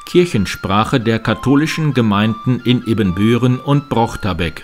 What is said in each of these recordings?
Kirchensprache der katholischen Gemeinden in Ibbenbüren und Brochterbeck.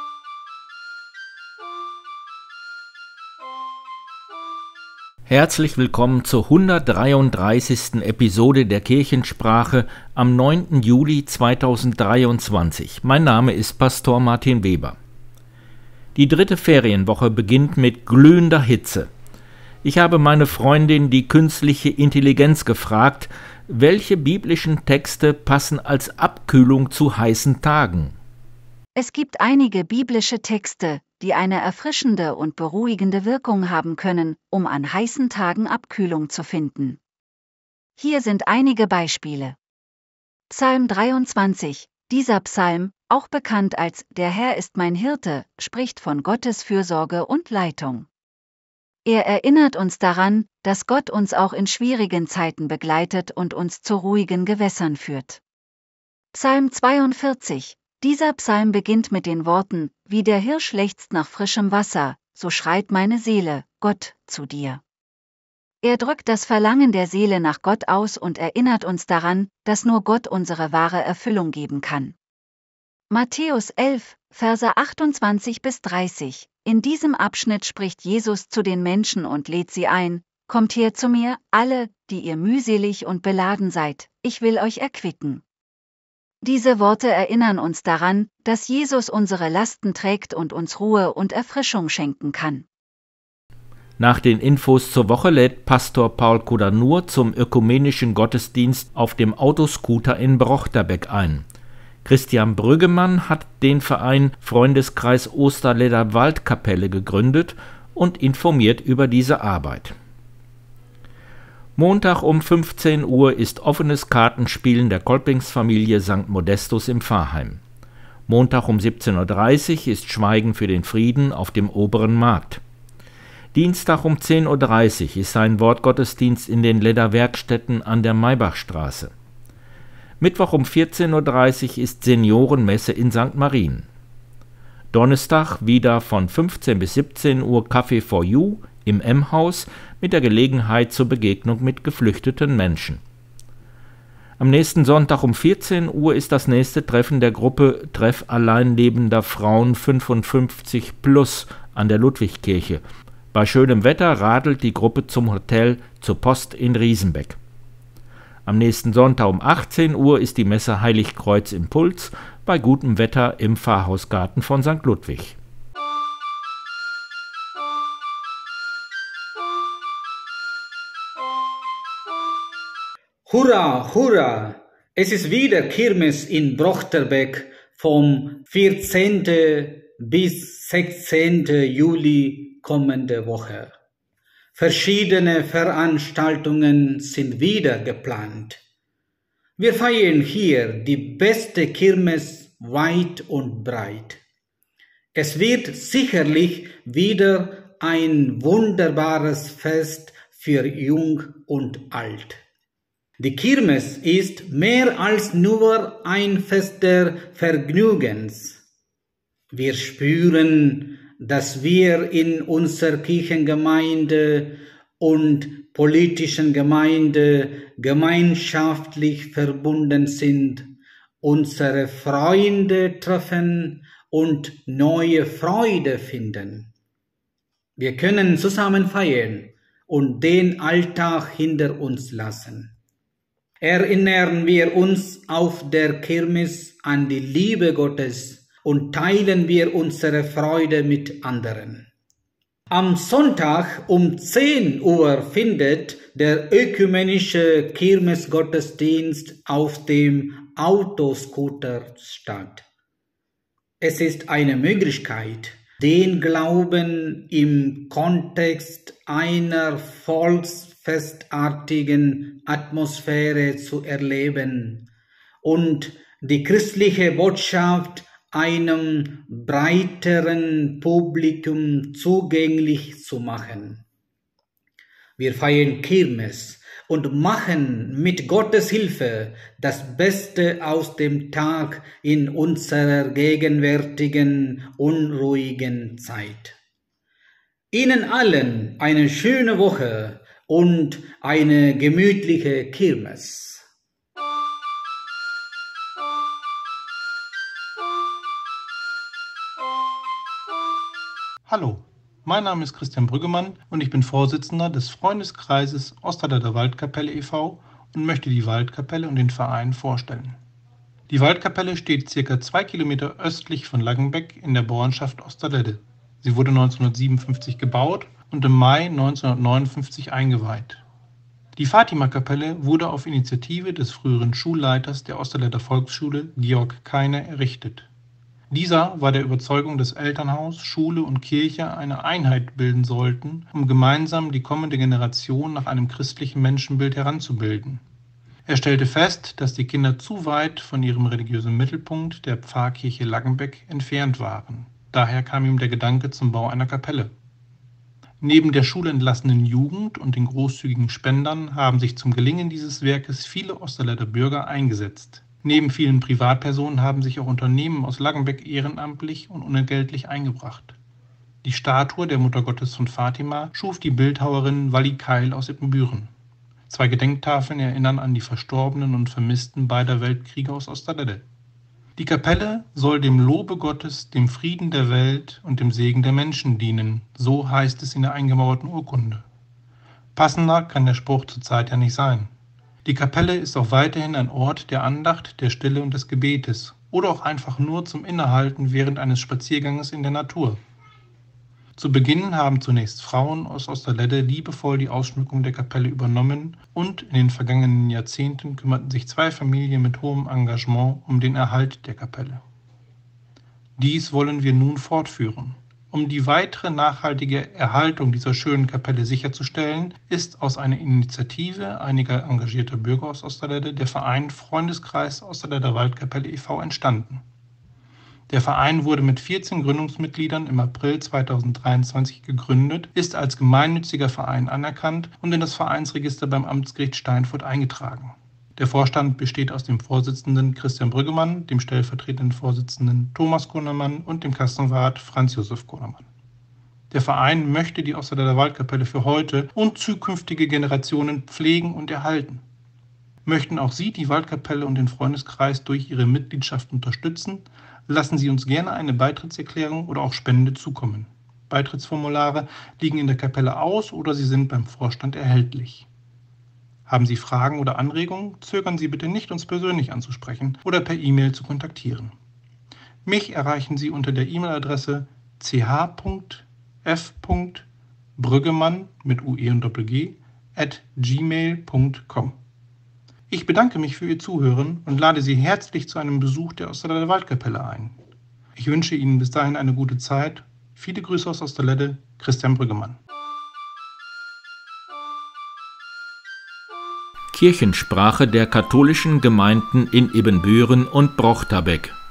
Herzlich willkommen zur 133. Episode der Kirchensprache am 9. Juli 2023. Mein Name ist Pastor Martin Weber. Die dritte Ferienwoche beginnt mit glühender Hitze. Ich habe meine Freundin, die künstliche Intelligenz, gefragt, welche biblischen Texte passen als Abkühlung zu heißen Tagen? Es gibt einige biblische Texte, die eine erfrischende und beruhigende Wirkung haben können, um an heißen Tagen Abkühlung zu finden. Hier sind einige Beispiele. Psalm 23. Dieser Psalm, auch bekannt als »Der Herr ist mein Hirte«, spricht von Gottes Fürsorge und Leitung. Er erinnert uns daran, dass Gott uns auch in schwierigen Zeiten begleitet und uns zu ruhigen Gewässern führt. Psalm 42. Dieser Psalm beginnt mit den Worten, wie der Hirsch lechzt nach frischem Wasser, so schreit meine Seele, Gott, zu dir. Er drückt das Verlangen der Seele nach Gott aus und erinnert uns daran, dass nur Gott unsere wahre Erfüllung geben kann. Matthäus 11, Verse 28-30. In diesem Abschnitt spricht Jesus zu den Menschen und lädt sie ein, »Kommt her zu mir, alle, die ihr mühselig und beladen seid, ich will euch erquicken.« Diese Worte erinnern uns daran, dass Jesus unsere Lasten trägt und uns Ruhe und Erfrischung schenken kann. Nach den Infos zur Woche lädt Pastor Paul Kodanur zum ökumenischen Gottesdienst auf dem Autoscooter in Brochterbeck ein. Christian Brüggemann hat den Verein Freundeskreis Osterledder Waldkapelle gegründet und informiert über diese Arbeit. Montag um 15 Uhr ist offenes Kartenspielen der Kolpingsfamilie St. Modestus im Pfarrheim. Montag um 17:30 Uhr ist Schweigen für den Frieden auf dem Oberen Markt. Dienstag um 10:30 Uhr ist ein Wortgottesdienst in den Ledder Werkstätten an der Maybachstraße. Mittwoch um 14:30 Uhr ist Seniorenmesse in St. Marien. Donnerstag wieder von 15 bis 17 Uhr Café for You im M-Haus mit der Gelegenheit zur Begegnung mit geflüchteten Menschen. Am nächsten Sonntag um 14 Uhr ist das nächste Treffen der Gruppe Treff alleinlebender Frauen 55+ an der Ludwigkirche. Bei schönem Wetter radelt die Gruppe zum Hotel zur Post in Riesenbeck. Am nächsten Sonntag um 18 Uhr ist die Messe Heiligkreuz Impuls bei gutem Wetter im Pfarrhausgarten von St. Ludwig. Hurra, hurra! Es ist wieder Kirmes in Brochterbeck vom 14. bis 16. Juli kommende Woche. Verschiedene Veranstaltungen sind wieder geplant. Wir feiern hier die beste Kirmes weit und breit. Es wird sicherlich wieder ein wunderbares Fest für Jung und Alt. Die Kirmes ist mehr als nur ein Fest der Vergnügens. Wir spüren, dass wir in unserer Kirchengemeinde und politischen Gemeinde gemeinschaftlich verbunden sind, unsere Freunde treffen und neue Freude finden. Wir können zusammen feiern und den Alltag hinter uns lassen. Erinnern wir uns auf der Kirmes an die Liebe Gottes und teilen wir unsere Freude mit anderen. Am Sonntag um 10 Uhr findet der ökumenische Kirmesgottesdienst auf dem Autoscooter statt. Es ist eine Möglichkeit, den Glauben im Kontext einer volksfestartigen Atmosphäre zu erleben und die christliche Botschaft einem breiteren Publikum zugänglich zu machen. Wir feiern Kirmes und machen mit Gottes Hilfe das Beste aus dem Tag in unserer gegenwärtigen, unruhigen Zeit. Ihnen allen eine schöne Woche und eine gemütliche Kirmes. Hallo, mein Name ist Christian Brüggemann und ich bin Vorsitzender des Freundeskreises Osterländer Waldkapelle e.V. und möchte die Waldkapelle und den Verein vorstellen. Die Waldkapelle steht ca. 2 Kilometer östlich von Langenbeck in der Bauernschaft Osterledde. Sie wurde 1957 gebaut und im Mai 1959 eingeweiht. Die Fatima-Kapelle wurde auf Initiative des früheren Schulleiters der Osterledder Volksschule, Georg Keine, errichtet. Dieser war der Überzeugung, dass Elternhaus, Schule und Kirche eine Einheit bilden sollten, um gemeinsam die kommende Generation nach einem christlichen Menschenbild heranzubilden. Er stellte fest, dass die Kinder zu weit von ihrem religiösen Mittelpunkt, der Pfarrkirche Langenbeck, entfernt waren. Daher kam ihm der Gedanke zum Bau einer Kapelle. Neben der schulentlassenen Jugend und den großzügigen Spendern haben sich zum Gelingen dieses Werkes viele Osterländer Bürger eingesetzt. Neben vielen Privatpersonen haben sich auch Unternehmen aus Langenbeck ehrenamtlich und unentgeltlich eingebracht. Die Statue der Muttergottes von Fatima schuf die Bildhauerin Walli Keil aus Ippenbüren. 2 Gedenktafeln erinnern an die Verstorbenen und Vermissten beider Weltkriege aus Osterledde. Die Kapelle soll dem Lobe Gottes, dem Frieden der Welt und dem Segen der Menschen dienen, so heißt es in der eingemauerten Urkunde. Passender kann der Spruch zurzeit ja nicht sein. Die Kapelle ist auch weiterhin ein Ort der Andacht, der Stille und des Gebetes oder auch einfach nur zum Innehalten während eines Spazierganges in der Natur. Zu Beginn haben zunächst Frauen aus Osterledde liebevoll die Ausschmückung der Kapelle übernommen und in den vergangenen Jahrzehnten kümmerten sich 2 Familien mit hohem Engagement um den Erhalt der Kapelle. Dies wollen wir nun fortführen. Um die weitere nachhaltige Erhaltung dieser schönen Kapelle sicherzustellen, ist aus einer Initiative einiger engagierter Bürger aus Osterledde der Verein Freundeskreis Osterländer Waldkapelle e.V. entstanden. Der Verein wurde mit 14 Gründungsmitgliedern im April 2023 gegründet, ist als gemeinnütziger Verein anerkannt und in das Vereinsregister beim Amtsgericht Steinfurt eingetragen. Der Vorstand besteht aus dem Vorsitzenden Christian Brüggemann, dem stellvertretenden Vorsitzenden Thomas Konermann und dem Kassenwart Franz Josef Konermann. Der Verein möchte die Osterländer Waldkapelle für heute und zukünftige Generationen pflegen und erhalten. Möchten auch Sie die Waldkapelle und den Freundeskreis durch Ihre Mitgliedschaft unterstützen, lassen Sie uns gerne eine Beitrittserklärung oder auch Spende zukommen. Beitrittsformulare liegen in der Kapelle aus oder sie sind beim Vorstand erhältlich. Haben Sie Fragen oder Anregungen, zögern Sie bitte nicht, uns persönlich anzusprechen oder per E-Mail zu kontaktieren. Mich erreichen Sie unter der E-Mail-Adresse ch.f.brüggemann mit UE und Doppel-G @gmail.com. Ich bedanke mich für Ihr Zuhören und lade Sie herzlich zu einem Besuch der Osterländer Waldkapelle ein. Ich wünsche Ihnen bis dahin eine gute Zeit. Viele Grüße aus Osterledde, Christian Brüggemann. Kirchensprache der katholischen Gemeinden in Ibbenbüren und Brochterbeck.